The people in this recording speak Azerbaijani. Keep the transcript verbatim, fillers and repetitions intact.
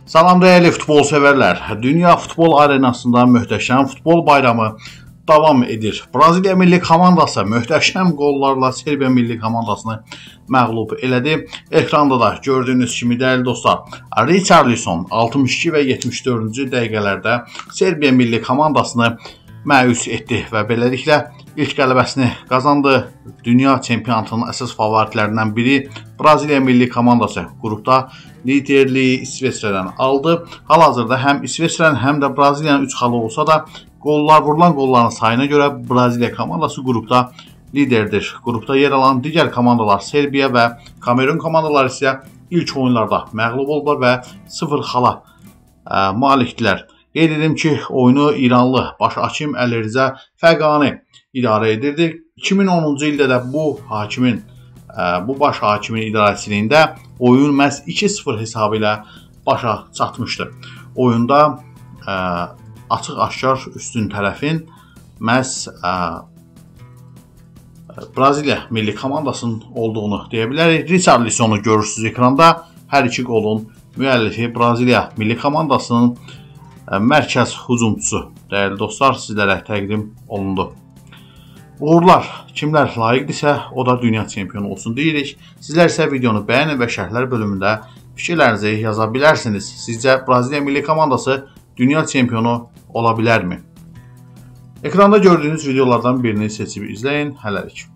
Salam değerli futbol severler. Dünya futbol arenasında möhtəşəm futbol bayramı davam edir. Braziliya milli komandası möhtəşəm qollarla Serbiya milli komandasını məğlub elədi. Ekranda da gördüyünüz kimi değerli dostlar, Richarlison altmış iki və yetmiş dördüncü dəqiqələrdə Serbiya milli komandasını məyus etdi və beləliklə ilk qələbəsini qazandı. Dünya çempionatının əsas favoritlərindən biri Braziliya milli komandası qrupda liderliyi İsveçrədən aldı. Hal-hazırda həm İsveçrənin həm də Braziliyanın üç xalı olsa da qollar vurulan qolların sayına görə Braziliya komandası qrupda liderdir. Qrupda yer alan digər komandalar Serbiya və Kamerun komandaları isə ilk oyunlarda məğlub oldular və sıfır xala ə, malikdilər. Qeyd edim ki, oyunu İranlı baş hakim Əlirzə Fəqani idarə edirdi. iki min onuncu ildə də bu hakimin, ə, bu baş hakimin idarəçiliyində oyun məhz iki sıfır hesabı ilə başa çatmışdı. Oyunda ə, açıq-aşkar üstün tərəfin məhz ə, Braziliya milli komandasının olduğunu deyə bilərik. Richarlisonu görürsünüz ekranda. Hər iki qolun müəllifi Braziliya milli komandasının ə, mərkəz hücumçusu dəyərli dostlar sizlərə təqdim olundu. Uğurlar kimlər layiqdirsə o da dünya çempionu olsun deyirik. Sizlər isə videonu bəyənin və şərhlər bölümündə fikirlərinizi yaza bilərsiniz. Sizcə Braziliya milli komandası dünya çempionu ola bilərmi? Ekranda gördüyünüz videolardan birini seçib izləyin. Hələlik.